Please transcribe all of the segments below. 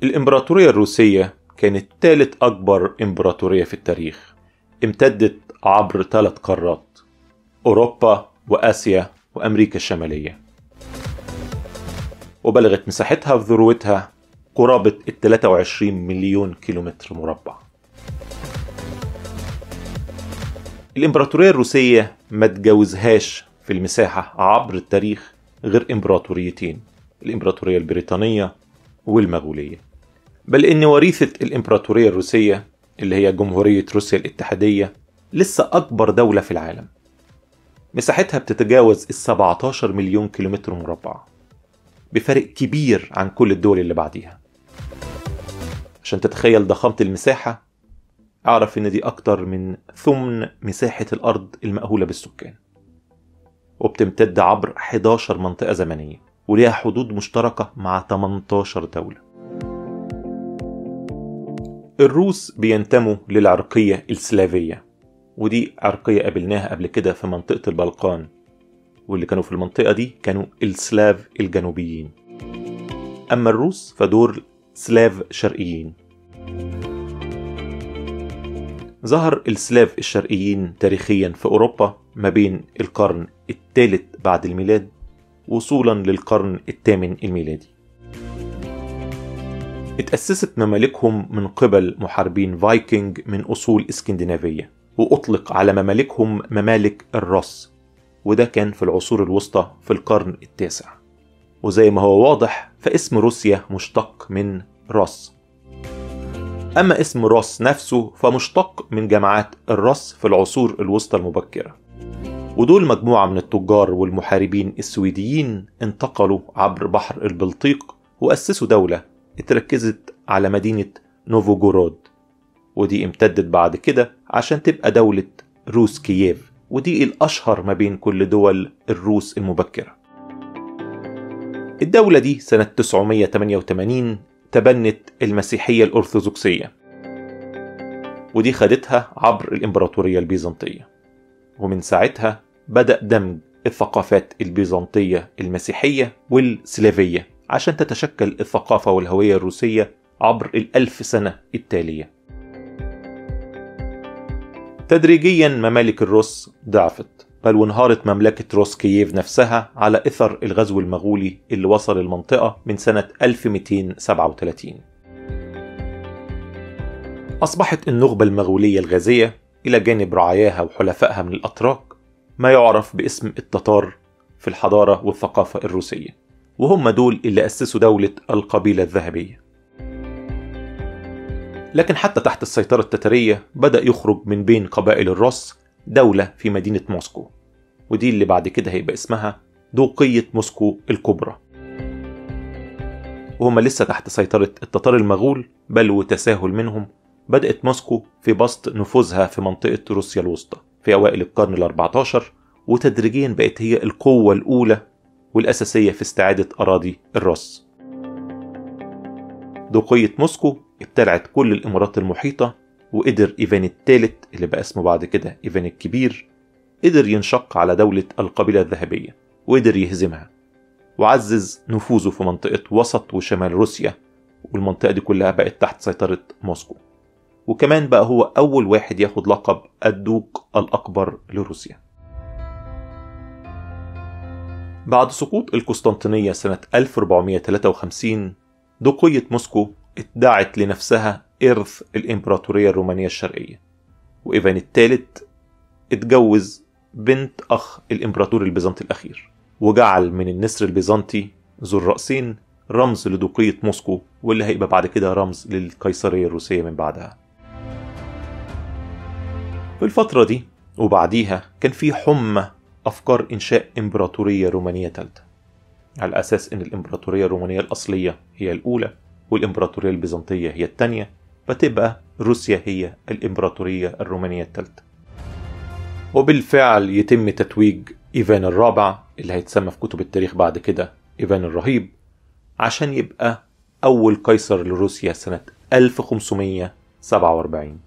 الإمبراطورية الروسية كانت ثالث أكبر إمبراطورية في التاريخ، امتدت عبر 3 قارات: أوروبا وآسيا وأمريكا الشمالية، وبلغت مساحتها في ذروتها قرابة 23 مليون كيلومتر مربع. الإمبراطورية الروسية ما تجاوزهاش في المساحة عبر التاريخ غير إمبراطوريتين، الإمبراطورية البريطانية والمغولية. بل إن وريثة الإمبراطورية الروسية اللي هي جمهورية روسيا الاتحادية لسه أكبر دولة في العالم، مساحتها بتتجاوز 17 مليون كيلومتر مربع، بفرق كبير عن كل الدول اللي بعديها. عشان تتخيل ضخامة المساحة، أعرف إن دي أكتر من ثمن مساحة الأرض المأهولة بالسكان، وبتمتد عبر 11 منطقة زمنية، وليها حدود مشتركة مع 18 دولة. الروس بينتموا للعرقية السلافية، ودي عرقية قابلناها قبل كده في منطقة البلقان، واللي كانوا في المنطقة دي كانوا السلاف الجنوبيين. أما الروس فدول سلاف شرقيين. ظهر السلاف الشرقيين تاريخيا في أوروبا ما بين القرن الثالث بعد الميلاد وصولا للقرن الثامن الميلادي. اتأسست ممالكهم من قبل محاربين فايكنج من أصول اسكندنافية، وأطلق على ممالكهم ممالك الروس، وده كان في العصور الوسطى في القرن التاسع. وزي ما هو واضح فاسم روسيا مشتق من روس. أما اسم روس نفسه فمشتق من جماعات الروس في العصور الوسطى المبكرة، ودول مجموعة من التجار والمحاربين السويديين انتقلوا عبر بحر البلطيق وأسسوا دولة اتركزت على مدينة نوفوغورود، ودي امتدت بعد كده عشان تبقى دولة روس كييف، ودي الأشهر ما بين كل دول الروس المبكرة. الدولة دي سنة 988 تبنت المسيحية الأرثوذكسية، ودي خدتها عبر الإمبراطورية البيزنطية، ومن ساعتها بدأ دمج الثقافات البيزنطية المسيحية والسلافية عشان تتشكل الثقافة والهوية الروسية عبر 1000 سنة التالية. تدريجيا ممالك الروس ضعفت، بل وانهارت مملكة روس كييف نفسها على إثر الغزو المغولي اللي وصل المنطقة من سنة 1237. أصبحت النخبة المغولية الغازية إلى جانب رعاياها وحلفائها من الأتراك ما يعرف باسم التتار في الحضارة والثقافة الروسية، وهم دول اللي أسسوا دولة القبيلة الذهبية. لكن حتى تحت السيطرة التتارية بدأ يخرج من بين قبائل الروس دولة في مدينة موسكو، ودي اللي بعد كده هيبقى اسمها دوقية موسكو الكبرى، وهم لسه تحت سيطرة التتار المغول، بل وتساهل منهم بدأت موسكو في بسط نفوذها في منطقة روسيا الوسطى في أوائل القرن ال14، وتدريجيا بقت هي القوة الأولى والأساسية في استعادة أراضي الروس. دوقية موسكو ابتلعت كل الإمارات المحيطة، وقدر إيفان الثالث اللي بقى اسمه بعد كده إيفان الكبير قدر ينشق على دولة القبيلة الذهبية وقدر يهزمها، وعزز نفوذه في منطقة وسط وشمال روسيا، والمنطقة دي كلها بقت تحت سيطرة موسكو. وكمان بقى هو أول واحد ياخد لقب الدوق الأكبر لروسيا. بعد سقوط القسطنطينية سنة 1453 دوقية موسكو ادعت لنفسها إرث الإمبراطورية الرومانية الشرقية، وإيفان الثالث اتجوز بنت أخ الإمبراطور البيزنطي الأخير، وجعل من النسر البيزنطي ذو الرأسين رمز لدوقية موسكو، واللي هيبقى بعد كده رمز للقيصرية الروسية من بعدها. في الفترة دي وبعديها كان في حمى أفكار إنشاء إمبراطورية رومانية ثالثة، على أساس إن الإمبراطورية الرومانية الأصلية هي الأولى والإمبراطورية البيزنطية هي الثانية، فتبقى روسيا هي الإمبراطورية الرومانية الثالثة. وبالفعل يتم تتويج إيفان الرابع اللي هيتسمى في كتب التاريخ بعد كده إيفان الرهيب عشان يبقى أول قيصر لروسيا سنة 1547.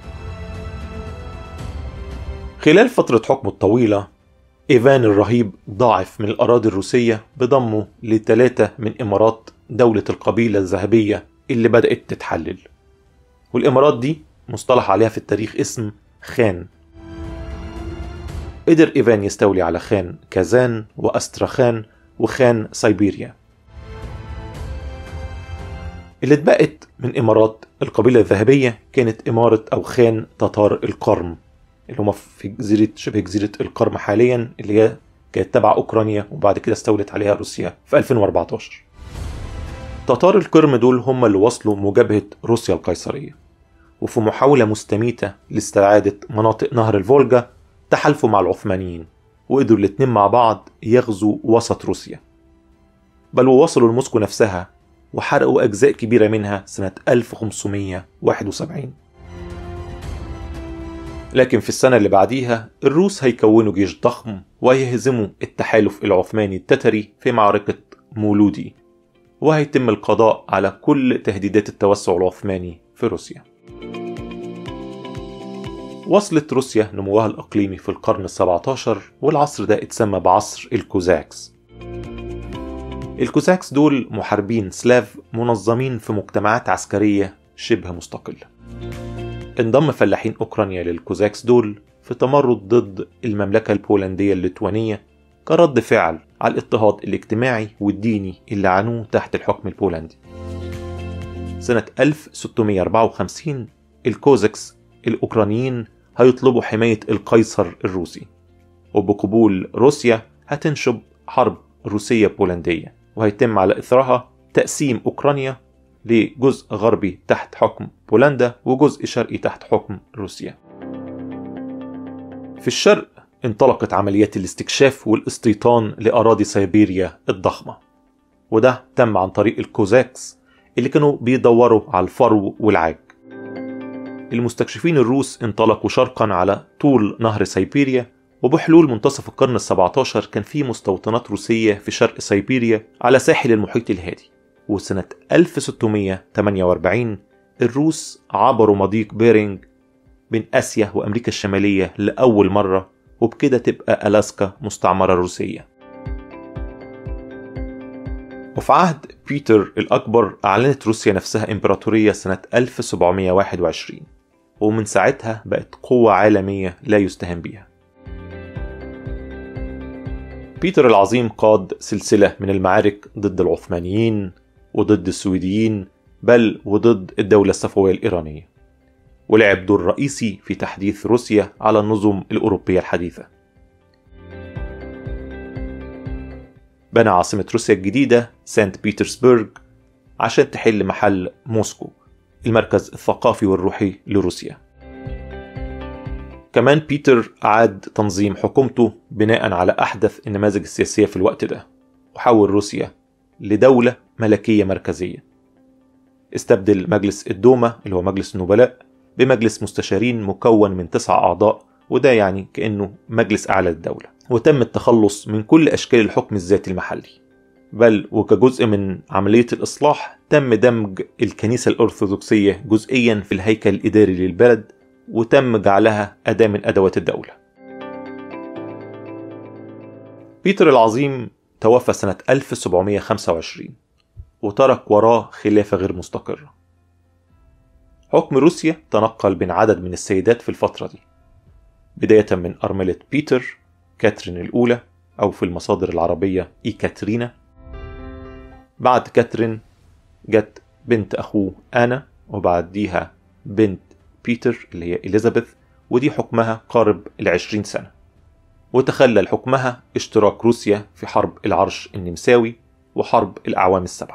خلال فترة حكمه الطويلة إيفان الرهيب ضاعف من الأراضي الروسية بضمه ل3 من إمارات دولة القبيلة الذهبية اللي بدأت تتحلل. والإمارات دي مصطلح عليها في التاريخ اسم خان. قدر إيفان يستولي على خان كازان وأستراخان وخان سيبيريا. اللي اتبقت من إمارات القبيلة الذهبية كانت إمارة أو خان تتار القرم، اللي هم في شبه جزيرة القرم حاليا، اللي هي كانت تبع أوكرانيا وبعد كده استولت عليها روسيا في 2014. تتار القرم دول هم اللي وصلوا مجابهة روسيا القيصرية، وفي محاولة مستميتة لاستعادة مناطق نهر الفولجا تحالفوا مع العثمانيين، وقدروا الاتنين مع بعض يغزوا وسط روسيا، بل ووصلوا لموسكو نفسها وحرقوا أجزاء كبيرة منها سنة 1571. لكن في السنة اللي بعديها الروس هيكونوا جيش ضخم وهيهزموا التحالف العثماني التتري في معركة مولودي، وهيتم القضاء على كل تهديدات التوسع العثماني في روسيا. وصلت روسيا نموها الإقليمي في القرن ال17، والعصر ده اتسمى بعصر الكوزاكس. الكوزاكس دول محاربين سلاف منظمين في مجتمعات عسكرية شبه مستقلة. انضم فلاحين أوكرانيا للكوزاكس دول في تمرد ضد المملكة البولندية الليتوانية كرد فعل على الاضطهاد الاجتماعي والديني اللي عانوه تحت الحكم البولندي. سنة 1654 الكوزاكس الأوكرانيين هيطلبوا حماية القيصر الروسي، وبقبول روسيا هتنشب حرب روسية بولندية، وهيتم على إثرها تقسيم أوكرانيا لجزء غربي تحت حكم بولندا وجزء شرقي تحت حكم روسيا. في الشرق انطلقت عمليات الاستكشاف والاستيطان لأراضي سيبيريا الضخمة، وده تم عن طريق الكوزاكس اللي كانوا بيدوروا على الفرو والعاج. المستكشفين الروس انطلقوا شرقا على طول نهر سيبيريا، وبحلول منتصف القرن ال17 كان في مستوطنات روسية في شرق سيبيريا على ساحل المحيط الهادي. وسنة 1648 الروس عبروا مضيق بيرينج بين آسيا وأمريكا الشمالية لأول مرة، وبكده تبقى ألاسكا مستعمرة روسية. وفي عهد بيتر الأكبر أعلنت روسيا نفسها إمبراطورية سنة 1721، ومن ساعتها بقت قوة عالمية لا يستهان بها. بيتر العظيم قاد سلسلة من المعارك ضد العثمانيين وضد السويديين، بل وضد الدولة الصفوية الإيرانية، ولعب دور رئيسي في تحديث روسيا على النظم الأوروبية الحديثة. بنى عاصمة روسيا الجديدة سانت بيترسبرغ عشان تحل محل موسكو، المركز الثقافي والروحي لروسيا. كمان بيتر أعاد تنظيم حكومته بناء على أحدث النماذج السياسية في الوقت ده، وحول روسيا لدولة ملكية مركزية. استبدل مجلس الدوما اللي هو مجلس النبلاء بمجلس مستشارين مكون من 9 أعضاء، وده يعني كأنه مجلس أعلى للدولة. وتم التخلص من كل أشكال الحكم الذاتي المحلي، بل وكجزء من عملية الإصلاح تم دمج الكنيسة الأرثوذكسية جزئيا في الهيكل الإداري للبلد، وتم جعلها أداة من أدوات الدولة. بيتر العظيم توفى سنة 1725 وترك وراه خلافة غير مستقرة. حكم روسيا تنقل بين عدد من السيدات في الفترة دي، بداية من أرملة بيتر كاترين الأولى، أو في المصادر العربية إيكاترينا. بعد كاترين جت بنت أخوه آنا، وبعديها بنت بيتر اللي هي إليزابيث، ودي حكمها قارب 20 سنة، وتخلل حكمها اشتراك روسيا في حرب العرش النمساوي وحرب الأعوام ال7.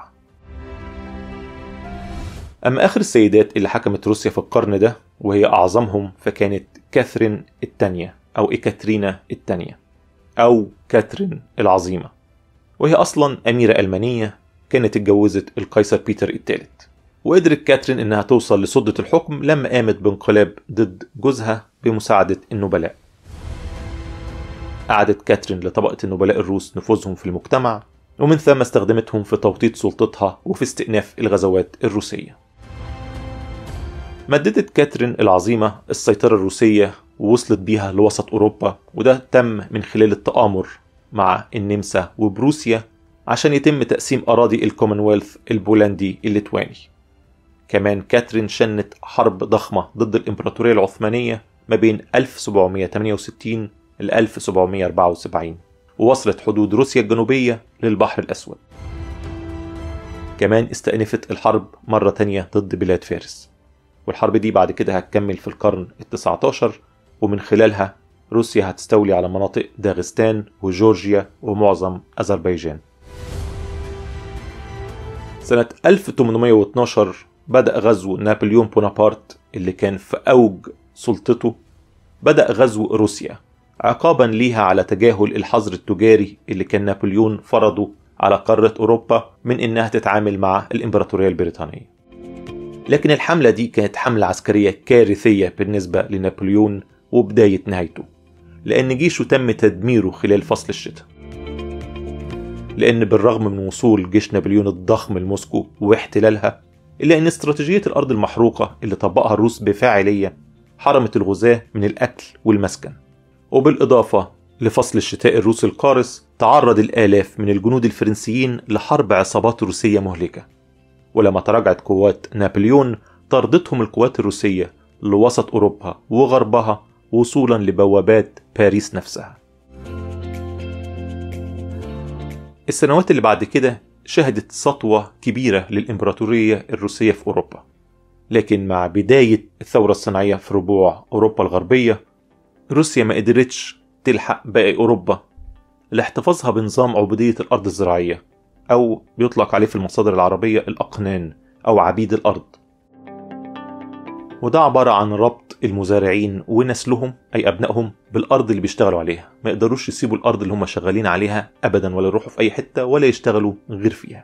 أما آخر السيدات اللي حكمت روسيا في القرن ده وهي أعظمهم فكانت كاثرين الثانية أو إيكاترينا الثانية أو كاترين العظيمة، وهي أصلا أميرة ألمانية كانت اتجوزت القيصر بيتر الثالث. وقدرت كاترين إنها توصل لسدة الحكم لما قامت بانقلاب ضد جوزها بمساعدة النبلاء. أعادت كاترين لطبقة النبلاء الروس نفوذهم في المجتمع، ومن ثم استخدمتهم في توطيد سلطتها وفي استئناف الغزوات الروسية. مددت كاترين العظيمة السيطرة الروسية ووصلت بيها لوسط أوروبا، وده تم من خلال التآمر مع النمسا وبروسيا عشان يتم تقسيم أراضي الكومنولث البولندي الليتواني. كمان كاترين شنت حرب ضخمة ضد الإمبراطورية العثمانية ما بين 1768 ل 1774، ووصلت حدود روسيا الجنوبية للبحر الأسود. كمان استأنفت الحرب مرة تانية ضد بلاد فارس، والحرب دي بعد كده هتكمل في القرن ال19، ومن خلالها روسيا هتستولي على مناطق داغستان وجورجيا ومعظم أذربيجان. سنة 1812 بدأ غزو نابليون بونابرت اللي كان في أوج سلطته، بدأ غزو روسيا عقابا ليها على تجاهل الحظر التجاري اللي كان نابليون فرضه على قارة أوروبا من إنها تتعامل مع الإمبراطورية البريطانية. لكن الحملة دي كانت حملة عسكرية كارثية بالنسبة لنابليون وبداية نهايته، لأن جيشه تم تدميره خلال فصل الشتاء. لأن بالرغم من وصول جيش نابليون الضخم لموسكو واحتلالها، إلا أن استراتيجية الأرض المحروقة اللي طبقها الروس بفاعلية حرمت الغزاة من الأكل والمسكن. وبالإضافة لفصل الشتاء الروسي القارس، تعرض الآلاف من الجنود الفرنسيين لحرب عصابات روسية مهلكة. ولما تراجعت قوات نابليون، طردتهم القوات الروسية لوسط أوروبا وغربها وصولا لبوابات باريس نفسها. السنوات اللي بعد كده شهدت سطوة كبيرة للإمبراطورية الروسية في أوروبا، لكن مع بداية الثورة الصناعية في ربوع أوروبا الغربية، روسيا ما قدرتش تلحق باقي أوروبا لاحتفاظها بنظام عبودية الأرض الزراعية، أو بيطلق عليه في المصادر العربية الأقنان أو عبيد الأرض. وده عبارة عن ربط المزارعين ونسلهم أي أبنائهم بالأرض اللي بيشتغلوا عليها، ما يقدروش يسيبوا الأرض اللي هم شغالين عليها أبدا، ولا يروحوا في أي حتة ولا يشتغلوا غير فيها.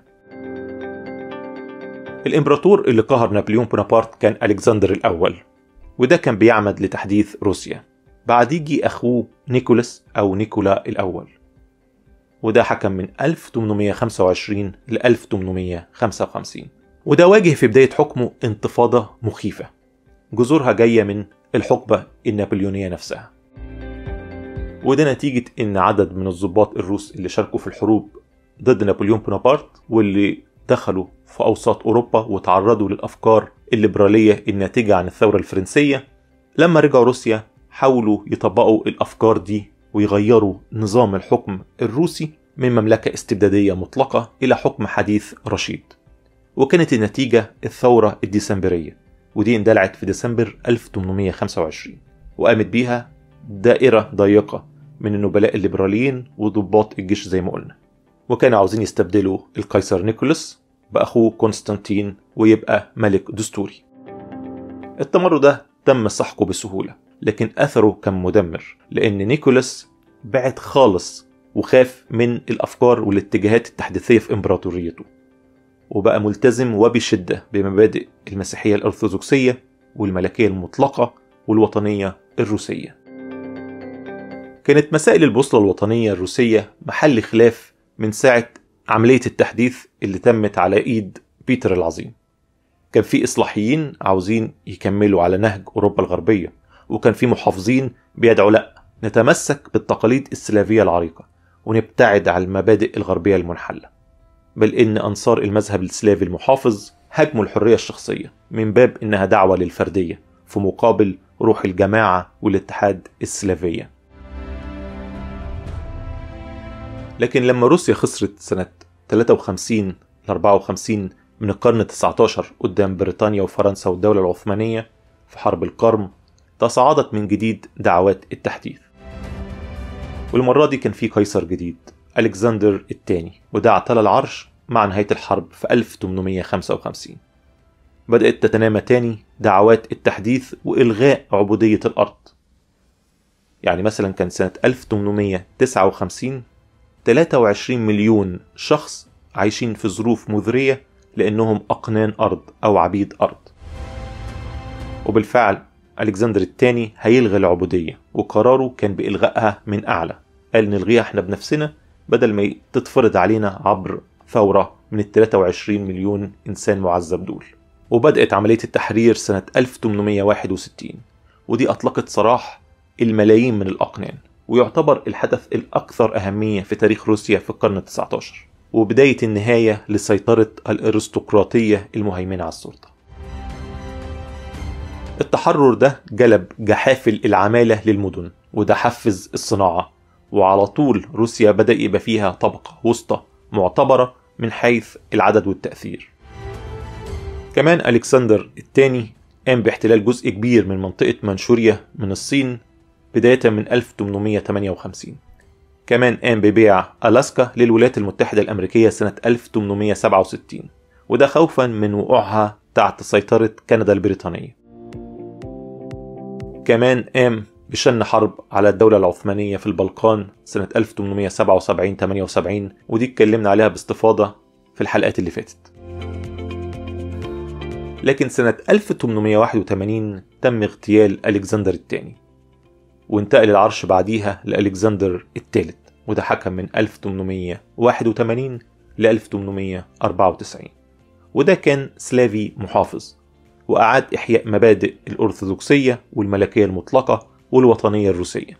الإمبراطور اللي قهر نابليون بونابرت كان ألكسندر الأول، وده كان بيعمد لتحديث روسيا. بعد يجي أخوه نيكولاس أو نيكولا الأول، وده حكم من 1825 ل 1855. وده واجه في بداية حكمه انتفاضة مخيفة جذورها جاية من الحقبة النابليونية نفسها. وده نتيجة ان عدد من الضباط الروس اللي شاركوا في الحروب ضد نابليون بونابرت واللي دخلوا في أوساط أوروبا وتعرضوا للأفكار الليبرالية الناتجة عن الثورة الفرنسية، لما رجعوا روسيا حاولوا يطبقوا الأفكار دي ويغيروا نظام الحكم الروسي من مملكة استبدادية مطلقة إلى حكم حديث رشيد. وكانت النتيجة الثورة الديسمبرية، ودي اندلعت في ديسمبر 1825، وقامت بيها دائرة ضيقة من النبلاء الليبراليين وضباط الجيش زي ما قلنا، وكانوا عاوزين يستبدلوا القيصر نيكولاس بأخوه كونستانتين ويبقى ملك دستوري. التمرد ده تم سحقه بسهولة، لكن أثره كان مدمر، لأن نيكولاس بعد خالص وخاف من الأفكار والاتجاهات التحديثية في إمبراطوريته، وبقى ملتزم وبشدة بمبادئ المسيحية الأرثوذكسية والملكية المطلقة والوطنية الروسية. كانت مسائل البوصلة الوطنية الروسية محل خلاف من ساعة عملية التحديث اللي تمت على إيد بيتر العظيم. كان في إصلاحيين عاوزين يكملوا على نهج أوروبا الغربية، وكان في محافظين بيدعوا لأ نتمسك بالتقاليد السلافية العريقة ونبتعد عن المبادئ الغربية المنحلة. بل إن أنصار المذهب السلافي المحافظ هاجموا الحرية الشخصية من باب إنها دعوة للفردية في مقابل روح الجماعة والاتحاد السلافية. لكن لما روسيا خسرت سنة 53 ل 54 من القرن 19 قدام بريطانيا وفرنسا والدولة العثمانية في حرب القرم، تصاعدت من جديد دعوات التحديث. والمرة دي كان في قيصر جديد ألكسندر الثاني، وده اعتلى العرش مع نهاية الحرب في 1855. بدأت تتنامى تاني دعوات التحديث وإلغاء عبودية الأرض. يعني مثلا كان سنة 1859 23 مليون شخص عايشين في ظروف مذرية لأنهم أقنان أرض أو عبيد أرض. وبالفعل ألكسندر الثاني هيلغي العبودية، وقراره كان بإلغائها من أعلى، قال نلغيها احنا بنفسنا بدل ما تتفرض علينا عبر ثورة من ال 23 مليون إنسان معذب دول. وبدأت عملية التحرير سنة 1861، ودي أطلقت سراح الملايين من الأقنان، ويعتبر الحدث الأكثر أهمية في تاريخ روسيا في القرن 19، وبداية النهاية لسيطرة الأرستقراطية المهيمنة على السلطة. التحرر ده جلب جحافل العمالة للمدن، وده حفز الصناعة، وعلى طول روسيا بدأ يبقى فيها طبقة وسطى معتبرة من حيث العدد والتأثير. كمان ألكسندر الثاني قام باحتلال جزء كبير من منطقة منشوريا من الصين بداية من 1858. كمان قام ببيع ألاسكا للولايات المتحدة الأمريكية سنة 1867، وده خوفا من وقوعها تحت سيطرة كندا البريطانية. كمان قام بشن حرب على الدولة العثمانية في البلقان سنة 1877-78، ودي اتكلمنا عليها باستفاضة في الحلقات اللي فاتت. لكن سنة 1881 تم اغتيال ألكسندر الثاني، وانتقل العرش بعديها لألكسندر الثالث، وده حكم من 1881 ل 1894، وده كان سلافي محافظ، وأعاد إحياء مبادئ الأرثوذكسية والملكية المطلقة والوطنية الروسية.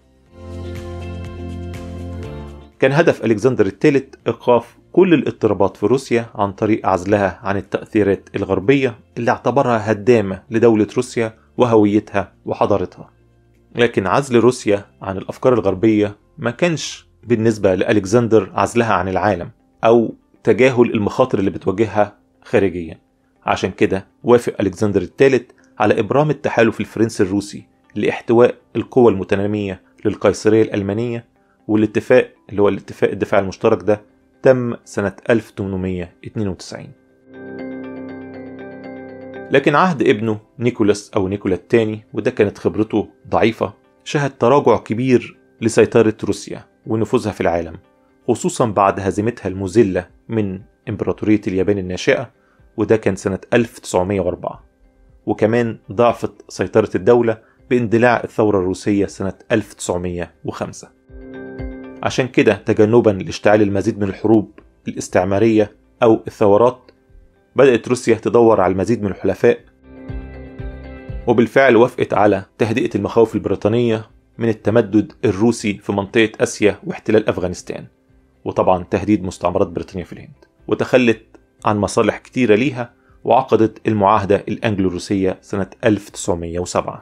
كان هدف ألكسندر الثالث إيقاف كل الاضطرابات في روسيا عن طريق عزلها عن التأثيرات الغربية اللي اعتبرها هدامة لدولة روسيا وهويتها وحضارتها. لكن عزل روسيا عن الأفكار الغربية ما كانش بالنسبة لألكسندر عزلها عن العالم أو تجاهل المخاطر اللي بتواجهها خارجيا. عشان كده وافق ألكسندر الثالث على إبرام التحالف الفرنسي الروسي لاحتواء القوى المتنامية للقيصرية الألمانية، والاتفاق اللي هو الاتفاق الدفاع المشترك ده تم سنة 1892. لكن عهد ابنه نيكولاس أو نيكولا الثاني، وده كانت خبرته ضعيفة، شهد تراجع كبير لسيطرة روسيا ونفوذها في العالم، خصوصا بعد هزيمتها المذلة من إمبراطورية اليابان الناشئة، وده كان سنة 1904. وكمان ضعفت سيطرة الدولة باندلاع الثورة الروسية سنة 1905. عشان كده تجنبا لاشتعال المزيد من الحروب الاستعمارية أو الثورات، بدأت روسيا تدور على المزيد من الحلفاء، وبالفعل وافقت على تهدئة المخاوف البريطانية من التمدد الروسي في منطقة آسيا واحتلال أفغانستان، وطبعا تهديد مستعمرات بريطانيا في الهند، وتخلت عن مصالح كتيرة ليها، وعقدت المعاهدة الأنجلو روسية سنة 1907.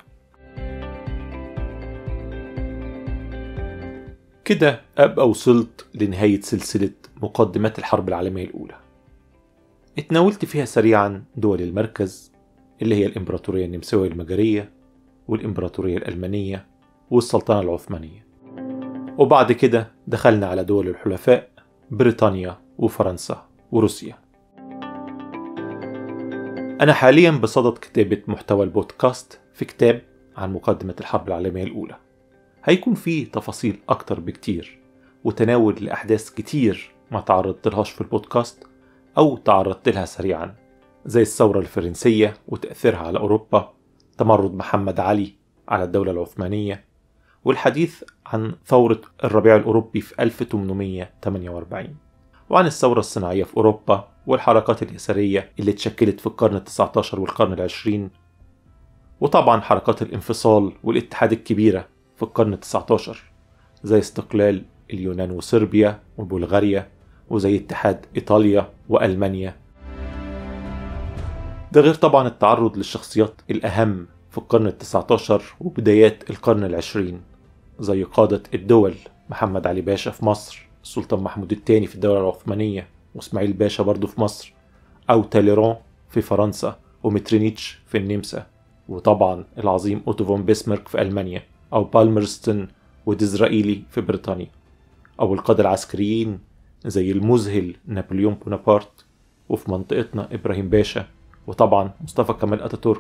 كده أبقى وصلت لنهاية سلسلة مقدمات الحرب العالمية الأولى. اتناولت فيها سريعا دول المركز اللي هي الإمبراطورية النمساوية المجرية والإمبراطورية الألمانية والسلطنة العثمانية، وبعد كده دخلنا على دول الحلفاء بريطانيا وفرنسا وروسيا. أنا حاليا بصدد كتابة محتوى البودكاست في كتاب عن مقدمة الحرب العالمية الأولى، هيكون فيه تفاصيل أكتر بكتير وتناول لأحداث كتير ما تعرضت لهاش في البودكاست أو تعرضت لها سريعا، زي الثورة الفرنسية وتأثيرها على أوروبا، تمرد محمد علي على الدولة العثمانية، والحديث عن ثورة الربيع الأوروبي في 1848، وعن الثورة الصناعية في أوروبا والحركات اليسارية اللي اتشكلت في القرن ال19 والقرن ال20، وطبعا حركات الانفصال والاتحاد الكبيرة في القرن ال19 زي استقلال اليونان وصربيا وبلغاريا، وزي اتحاد إيطاليا وألمانيا. ده غير طبعا التعرض للشخصيات الأهم في القرن ال19 وبدايات القرن ال20، زي قادة الدول محمد علي باشا في مصر، السلطان محمود الثاني في الدولة العثمانية، واسماعيل باشا برضو في مصر، أو تاليران في فرنسا، ومترينيتش في النمسا، وطبعا العظيم أوتو فون بيسمارك في ألمانيا، أو بالمرستون وديزرائيلي في بريطانيا، أو القادة العسكريين زي المذهل نابليون بونابرت، وفي منطقتنا إبراهيم باشا، وطبعا مصطفى كمال أتاتورك.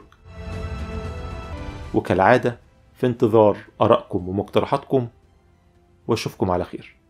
وكالعادة في انتظار آرائكم ومقترحاتكم، واشوفكم على خير.